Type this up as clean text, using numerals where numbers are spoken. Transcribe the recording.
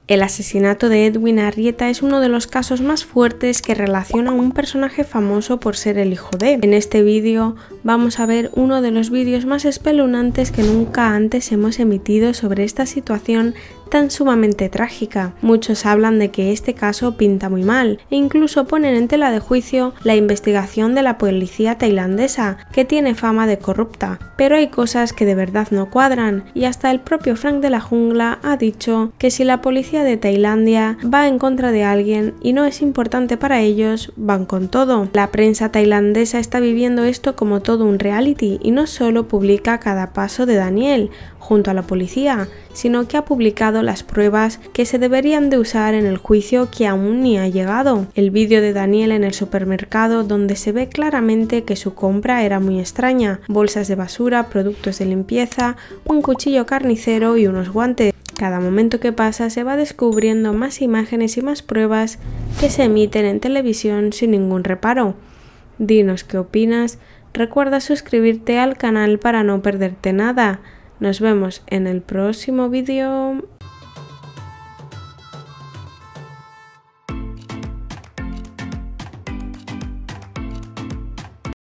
El asesinato de Edwin Arrieta es uno de los casos más fuertes que relaciona a un personaje famoso por ser el hijo de. En este vídeo vamos a ver uno de los vídeos más espeluznantes que nunca antes hemos emitido sobre esta situación tan sumamente trágica. Muchos hablan de que este caso pinta muy mal e incluso ponen en tela de juicio la investigación de la policía tailandesa, que tiene fama de corrupta. Pero hay cosas que de verdad no cuadran y hasta el propio Frank de la Jungla ha dicho que si la policía de Tailandia va en contra de alguien y no es importante para ellos, van con todo. La prensa tailandesa está viviendo esto como todo un reality y no solo publica cada paso de Daniel junto a la policía, sino que ha publicado las pruebas que se deberían de usar en el juicio que aún ni ha llegado. El vídeo de Daniel en el supermercado, donde se ve claramente que su compra era muy extraña: bolsas de basura, productos de limpieza, un cuchillo carnicero y unos guantes. Cada momento que pasa se va descubriendo más imágenes y más pruebas que se emiten en televisión sin ningún reparo. Dinos qué opinas, recuerda suscribirte al canal para no perderte nada. Nos vemos en el próximo vídeo.